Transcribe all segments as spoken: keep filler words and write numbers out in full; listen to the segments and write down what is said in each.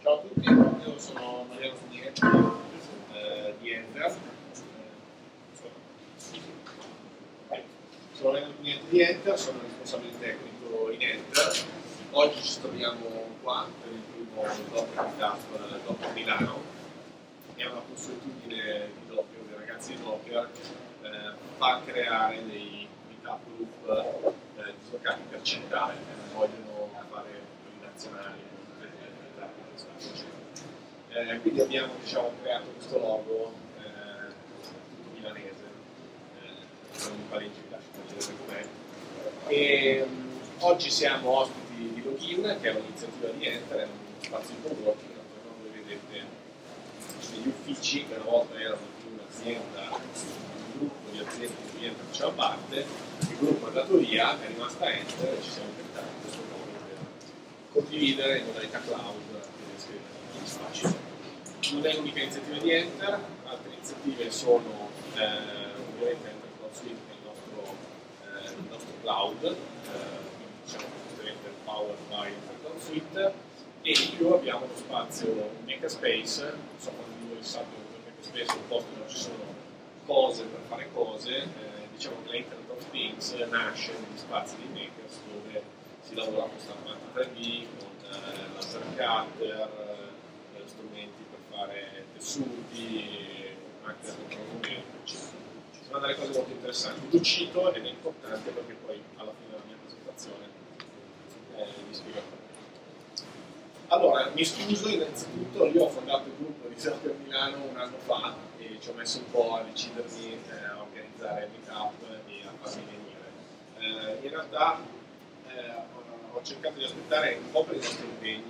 Ciao a tutti, io sono Mariano Fugnetti eh, di Enter. Eh, sono Mariano Fugnetti di Enter, sono responsabile tecnico in Enter. Oggi ci troviamo qua per il primo Docker Meetup Docker Milano. È una consuetudine di Docker, dei ragazzi di Docker, eh, far creare dei meetup group eh, dislocati per città, eh, vogliono fare quelli nazionali. Eh, quindi abbiamo diciamo, creato questo logo eh, tutto milanese, eh, con i parenti vi lascio vedere com'è. E um, oggi siamo ospiti di Login, che è un'iniziativa di Enter, è uno spazio di coworking, dove vedete degli uffici che una volta erano più un'azienda, un gruppo di aziende di cui Enter faceva parte, il gruppo è andato via, è rimasta Enter e ci siamo inventati questo nome per condividere in modalità cloud gli spazi. Non è l'unica iniziativa di Enter, altre iniziative sono eh, ovviamente Enter Cloud Suite, che è il nostro, eh, il nostro cloud, eh, quindi diciamo completamente powered by Enter Cloud Suite, e in più abbiamo uno spazio Makerspace, non so quando voi sapete che Makerspace è un posto dove ci sono cose per fare cose, eh, diciamo che l'Internet of Things nasce negli spazi di Makers dove si lavora con stampante tre D, con eh, laser cutter, strumenti per fare tessuti, macchine da controllo, eccetera. Ci sono delle cose molto interessanti. Lo cito ed è importante perché poi alla fine della mia presentazione eh, vi spiego. Allora, mi scuso innanzitutto, io ho fondato il gruppo di Docker Milano un anno fa e ci ho messo un po' a decidermi eh, a organizzare il meetup e a farmi venire. Eh, in realtà eh, ho cercato di aspettare un po' per i nostri impegni,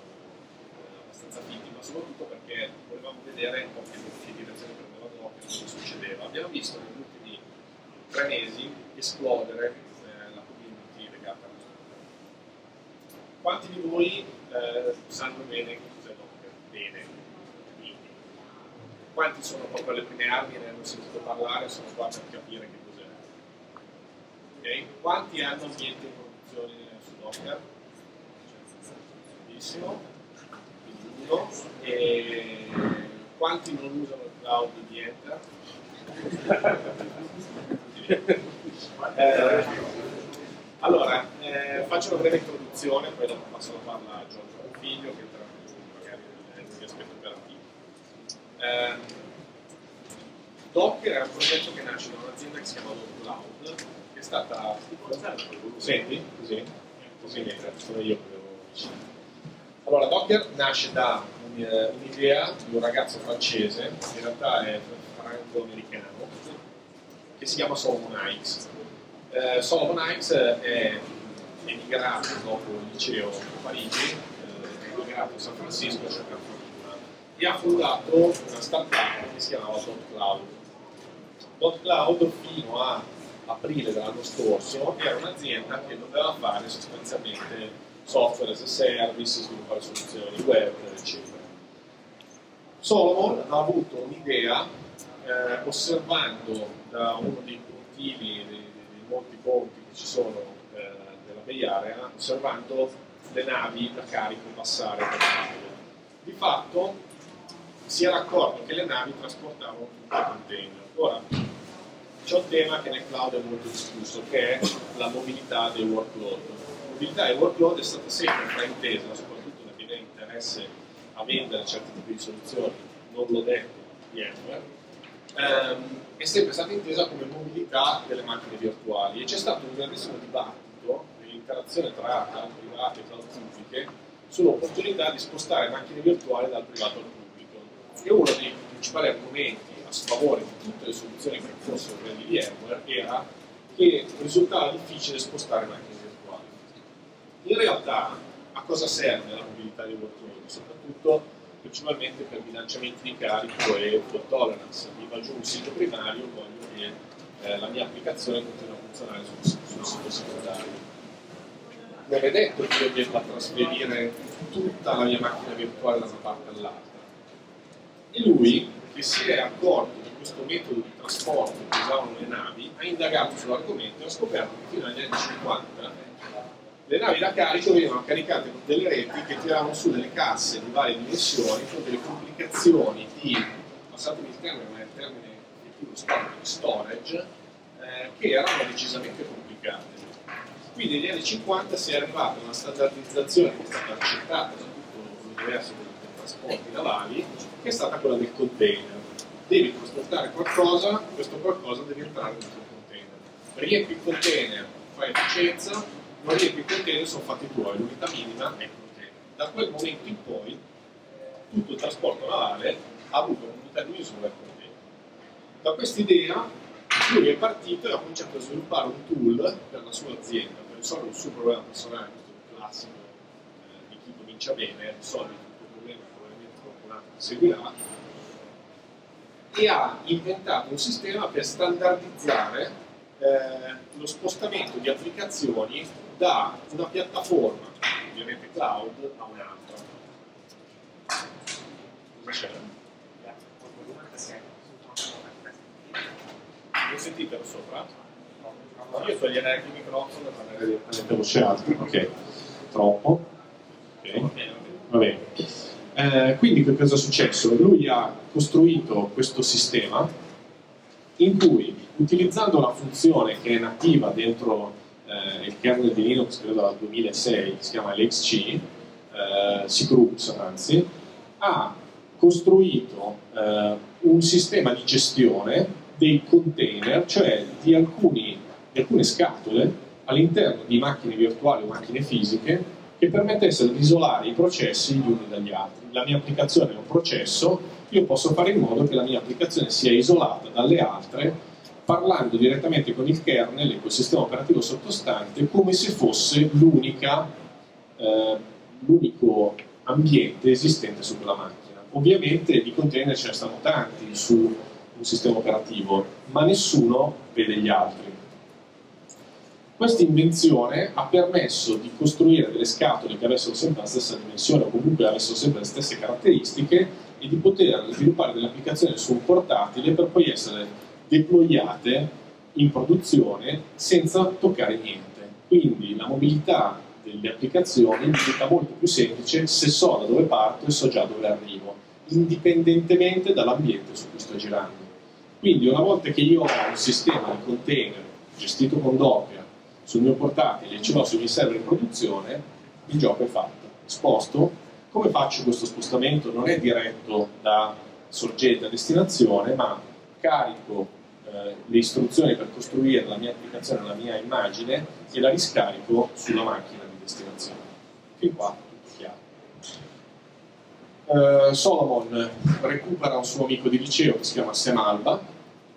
fiti, ma soprattutto perché volevamo vedere un po' che, che direzione prendeva Docker, cosa succedeva. Abbiamo visto negli ultimi tre mesi esplodere eh, la community legata a questo problema. Quanti di voi eh, sanno bene che cos'è Docker? Bene. Quindi. Quanti sono proprio alle prime armi e ne hanno sentito parlare, sono qua per capire che cos'è? Okay. Quanti hanno ambienti in produzione su Docker? Benissimo. E quanti non usano il cloud di Enter? eh, allora, eh, faccio una breve introduzione, poi dopo passo la palla a Giorgio Configlio che entrerà magari negli aspetti operativi. Eh, Docker è un progetto che nasce da un'azienda che si chiama Cloud, che è stata... Senti? Così? Così niente, sono io che devo vicino. Allora, Docker nasce da un'idea di un ragazzo francese, in realtà è franco-americano, che si chiama Solomon Hykes. Eh, Solomon Hykes è emigrato dopo il liceo a Parigi, eh, è emigrato a San Francisco a cercare fortuna e ha fondato una startup che si chiamava DotCloud. DotCloud fino a aprile dell'anno scorso era un'azienda che doveva fare sostanzialmente software as a service, sviluppare soluzioni web, eccetera. Solomon ha avuto un'idea eh, osservando da uno dei puntini, dei, dei molti ponti che ci sono eh, nella Bay Area, osservando le navi da carico passare per il Di fatto si era accorto che le navi trasportavano tutti i container. Ora, c'è un tema che nel cloud è molto discusso, che è la mobilità dei workload. La mobilità dei workload è stata sempre fraintesa, soprattutto da chi ha interesse a vendere certi tipi di soluzioni, non l'ho detto, VMware, ehm, è sempre stata intesa come mobilità delle macchine virtuali e c'è stato un grandissimo dibattito nell'interazione tra cloud private e cloud pubbliche sull'opportunità di spostare macchine virtuali dal privato al pubblico. E uno dei principali argomenti a sfavore di tutte le soluzioni che fossero quelle di VMware era che risultava difficile spostare macchine virtuali. In realtà, a cosa serve la mobilità dei workload? Soprattutto principalmente per bilanciamenti di carico e fault tolerance. Mi va giù un sito primario, voglio che eh, la mia applicazione continui a funzionare sul, sul sito secondario. Non è detto che io debba trasferire tutta la mia macchina virtuale da una parte all'altra. E lui, che si è accorto di questo metodo di trasporto che usavano le navi, ha indagato sull'argomento e ha scoperto che fino agli anni cinquanta Le navi da carico venivano caricate con delle reti che tiravano su delle casse di varie dimensioni con delle complicazioni di, passatemi il termine, ma è il termine effettivo storico, di storage, eh, che erano decisamente complicate. Quindi negli anni cinquanta si è arrivata a una standardizzazione che è stata accettata da tutto l'universo dei, dei trasporti navali, che è stata quella del container. Devi trasportare qualcosa, questo qualcosa deve entrare nel tuo container. Riempi il container, fai efficienza, non riempi il container, sono fatti tuoi, l'unità minima è il container. Da quel momento in poi tutto il trasporto navale ha avuto un'unità di misura del container. Da questa idea lui è partito e ha cominciato a sviluppare un tool per la sua azienda, per risolvere un suo problema personale, questo è un classico eh, di chi comincia bene, risolve tutto il problema, probabilmente qualcun altro ti seguirà, e ha inventato un sistema per standardizzare eh, lo spostamento di applicazioni da una piattaforma, ovviamente cloud, a un'altra. Cosa c'è? Mi sentite da sopra? Io toglierei anche il microfono e parlare direttamente a voce alta. Ok, troppo. Ok, va bene. Eh, quindi che cosa è successo? Lui ha costruito questo sistema in cui, utilizzando la funzione che è nativa dentro eh, il kernel di Linux, credo dal duemilasei, che si chiama L X C, eh, C groups anzi, ha costruito eh, un sistema di gestione dei container, cioè di, alcuni, di alcune scatole all'interno di macchine virtuali o macchine fisiche che permettessero di isolare i processi gli uni dagli altri. La mia applicazione è un processo, io posso fare in modo che la mia applicazione sia isolata dalle altre, parlando direttamente con il kernel, l'ecosistema operativo sottostante, come se fosse l'unica, eh, l'unico ambiente esistente su quella macchina. Ovviamente di container ce ne stanno tanti su un sistema operativo, ma nessuno vede gli altri. Questa invenzione ha permesso di costruire delle scatole che avessero sempre la stessa dimensione o comunque avessero sempre le stesse caratteristiche e di poter sviluppare delle applicazioni su un portatile per poi essere deployate in produzione senza toccare niente. Quindi la mobilità delle applicazioni diventa molto più semplice se so da dove parto e so già dove arrivo, indipendentemente dall'ambiente su cui sto girando. Quindi una volta che io ho un sistema di container gestito con Docker sul mio portatile e ce l'ho sui miei server in produzione, il gioco è fatto. Sposto. Come faccio questo spostamento? Non è diretto da sorgente a destinazione, ma carico eh, le istruzioni per costruire la mia applicazione, la mia immagine e la riscarico sulla macchina di destinazione. Fin qua tutto chiaro. Uh, Solomon recupera un suo amico di liceo che si chiama Sam Alba,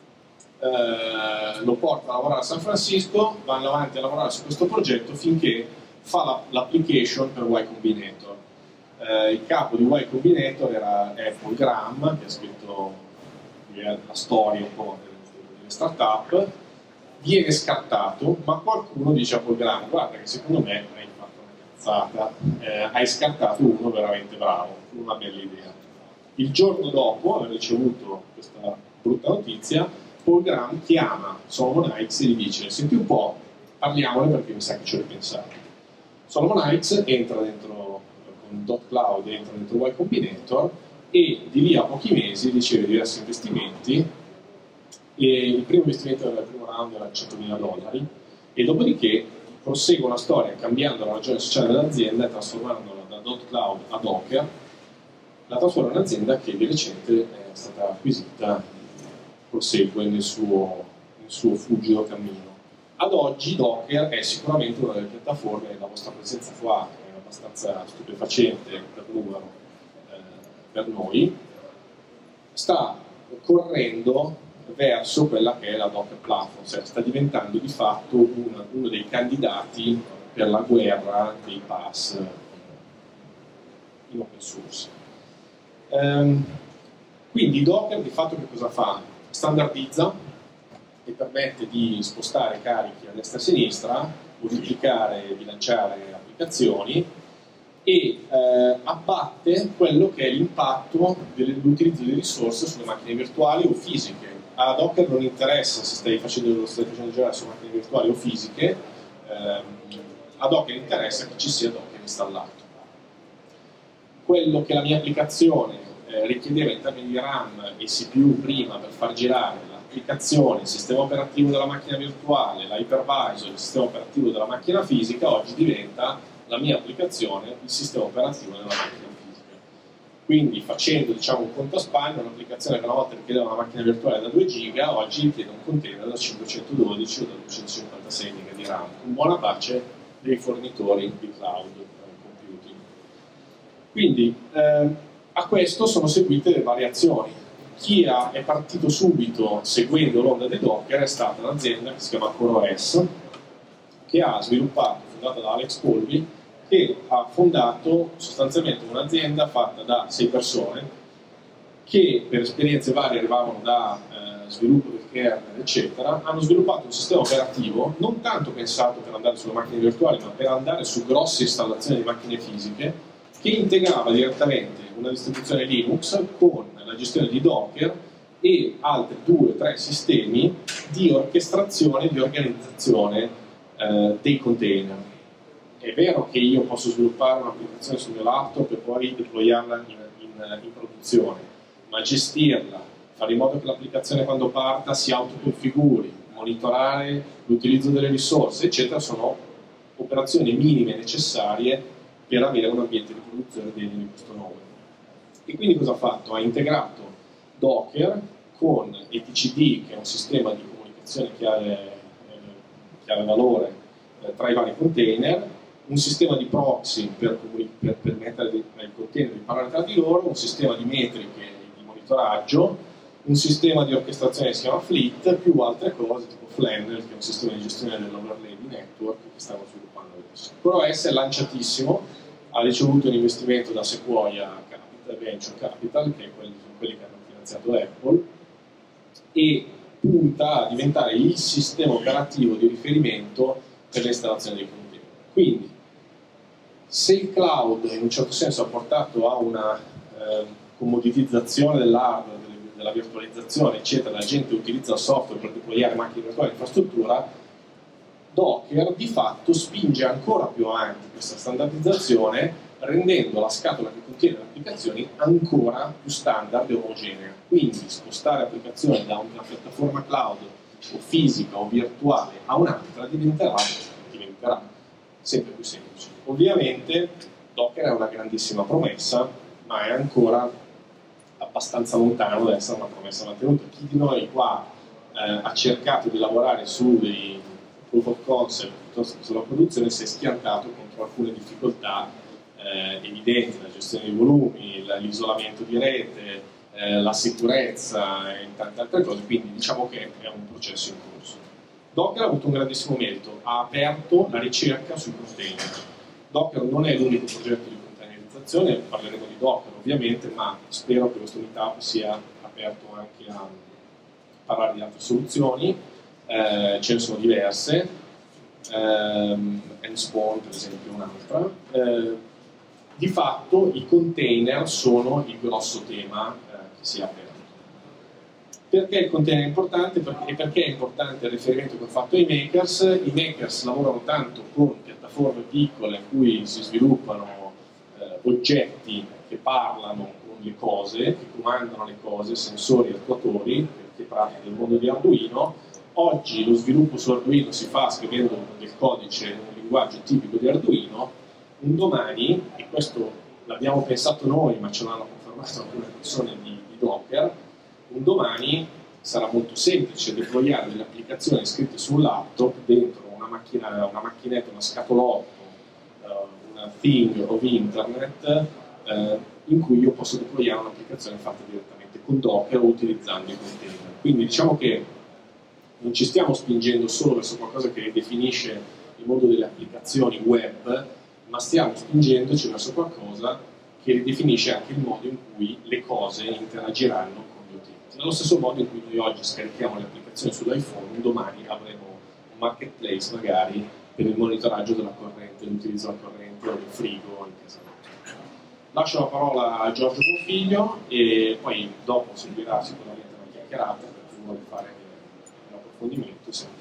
uh, lo porta a lavorare a San Francisco, vanno avanti a lavorare su questo progetto finché fa l'application per Y Combinator. Uh, il capo di Y Combinator era Paul Graham, che ha scritto la storia un po' delle start-up, viene scartato, ma qualcuno dice a Paul Graham: guarda che secondo me hai fatto una cazzata, eh, hai scartato uno veramente bravo, una bella idea. Il giorno dopo aver ricevuto questa brutta notizia, Paul Graham chiama Solomon Hykes e gli dice: senti un po', parliamone perché mi sa che ci ho ripensato. Solomon Hykes entra dentro con dot cloud, entra dentro Y Combinator e di lì a pochi mesi riceve diversi investimenti, e il primo investimento del primo round era centomila dollari, e dopodiché prosegue una storia cambiando la ragione sociale dell'azienda e trasformandola da dot cloud a Docker. La trasforma in un'azienda che di recente è stata acquisita, prosegue nel suo, nel suo fulgido cammino. Ad oggi Docker è sicuramente una delle piattaforme, la vostra presenza qua è abbastanza stupefacente per numero eh, per noi, sta correndo verso quella che è la Docker Platform, cioè sta diventando di fatto una, uno dei candidati per la guerra dei pass in open source. Ehm, quindi Docker di fatto che cosa fa? Standardizza e permette di spostare carichi a destra e a sinistra, moltiplicare e bilanciare applicazioni e eh, abbatte quello che è l'impatto dell'utilizzo di risorse sulle macchine virtuali o fisiche. A Docker non interessa se stai facendo, lo stai facendo girare su macchine virtuali o fisiche, ehm, A Docker interessa che ci sia Docker installato. Quello che la mia applicazione eh, richiedeva in termini di RAM e C P U prima per far girare l'applicazione, il sistema operativo della macchina virtuale, l'hypervisor, il sistema operativo della macchina fisica, oggi diventa la mia applicazione, il sistema operativo della macchina fisica. Quindi facendo, diciamo, un conto a spanne, un'applicazione che una volta richiedeva una macchina virtuale da due giga, oggi richiede un container da cinquecentododici o da duecentocinquantasei giga di RAM, con buona pace dei fornitori di cloud computing. Quindi eh, a questo sono seguite le variazioni. Chi ha, è partito subito seguendo l'onda di Docker è stata un'azienda che si chiama CoreOS, che ha sviluppato, fondata da Alex Colby, che ha fondato sostanzialmente un'azienda fatta da sei persone che per esperienze varie arrivavano da eh, sviluppo del kernel, eccetera, hanno sviluppato un sistema operativo non tanto pensato per andare sulle macchine virtuali, ma per andare su grosse installazioni di macchine fisiche, che integrava direttamente una distribuzione Linux con la gestione di Docker e altri due o tre sistemi di orchestrazione e di organizzazione eh, dei container. È vero che io posso sviluppare un'applicazione sul mio laptop e poi deployarla in, in, in produzione, ma gestirla, fare in modo che l'applicazione quando parta si autoconfiguri, monitorare l'utilizzo delle risorse, eccetera, sono operazioni minime necessarie per avere un ambiente di produzione degno di questo nome. E quindi cosa ha fatto? Ha integrato Docker con E T C D, che è un sistema di comunicazione chiave, eh, chiave valore eh, tra i vari container, un sistema di proxy per per permettere ai container di parlare tra di loro, un sistema di metriche e di monitoraggio, un sistema di orchestrazione che si chiama Fleet, più altre cose tipo Flannel, che è un sistema di gestione dell'overlay di network che stiamo sviluppando adesso. CoreOS è lanciatissimo, ha ricevuto un investimento da Sequoia Capital, Venture Capital, che è quelli, sono quelli che hanno finanziato Apple, e punta a diventare il sistema operativo di riferimento per l'installazione dei container. Quindi, se il cloud in un certo senso ha portato a una eh, commoditizzazione dell'hardware, della virtualizzazione, eccetera, la gente utilizza il software per deployare macchine virtuali e infrastruttura, Docker di fatto spinge ancora più avanti questa standardizzazione, rendendo la scatola che contiene le applicazioni ancora più standard e omogenea. Quindi spostare applicazioni da una piattaforma cloud o fisica o virtuale a un'altra diventerà, diventerà sempre più semplice. Ovviamente Docker è una grandissima promessa, ma è ancora abbastanza lontano da essere una promessa mantenuta. Chi di noi qua eh, ha cercato di lavorare su dei proof of concept piuttosto che sulla produzione si è schiantato contro alcune difficoltà eh, evidenti, la gestione dei volumi, l'isolamento di rete, eh, la sicurezza e tante altre cose, quindi diciamo che è un processo in corso. Docker ha avuto un grandissimo merito, ha aperto la ricerca sui container. Docker non è l'unico progetto di containerizzazione, parleremo di Docker ovviamente, ma spero che questo meetup sia aperto anche a parlare di altre soluzioni, eh, ce ne sono diverse, ehm, Enspawn per esempio è un'altra. Eh, di fatto i container sono il grosso tema eh, che si è aperto. Perché il container è importante? E perché è importante il riferimento che ho fatto ai makers? I makers lavorano tanto con piattaforme piccole in cui si sviluppano eh, oggetti che parlano con le cose, che comandano le cose, sensori e attuatori, che praticano il mondo di Arduino. Oggi lo sviluppo su Arduino si fa scrivendo del codice in un linguaggio tipico di Arduino. Un domani, e questo l'abbiamo pensato noi, ma ce l'hanno confermato alcune persone di, di Docker, un domani sarà molto semplice deployare delle applicazioni scritte sul laptop dentro una, macchina, una macchinetta, una scatolotto, uh, una thing of internet, uh, in cui io posso deployare un'applicazione fatta direttamente con Docker o utilizzando i container. Quindi diciamo che non ci stiamo spingendo solo verso qualcosa che ridefinisce il mondo delle applicazioni web, ma stiamo spingendoci verso qualcosa che ridefinisce anche il modo in cui le cose interagiranno con gli utenti. Nello stesso modo in cui noi oggi scarichiamo le applicazioni sull'iPhone, un domani avremo un marketplace magari per il monitoraggio della corrente, l'utilizzo della corrente o del frigo in casa nostra. Lascio la parola a Giorgio Bonfiglio e poi dopo seguirà sicuramente una chiacchierata per chi vuole fare un approfondimento.